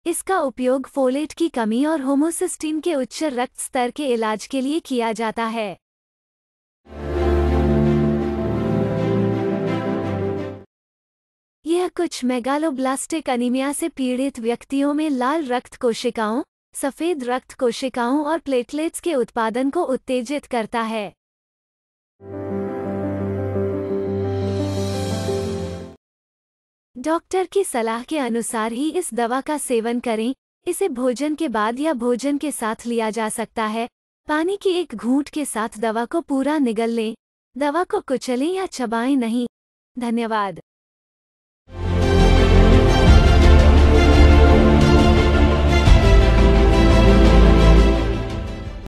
इसका उपयोग फोलेट की कमी और होमोसिस्टीन के उच्च रक्त स्तर के इलाज के लिए किया जाता है। यह कुछ मेगालोब्लास्टिक अनीमिया से पीड़ित व्यक्तियों में लाल रक्त कोशिकाओं, सफेद रक्त कोशिकाओं और प्लेटलेट्स के उत्पादन को उत्तेजित करता है। डॉक्टर की सलाह के अनुसार ही इस दवा का सेवन करें। इसे भोजन के बाद या भोजन के साथ लिया जा सकता है। पानी की एक घूंट के साथ दवा को पूरा निगल लें। दवा को कुचलें या चबाएं नहीं। धन्यवाद।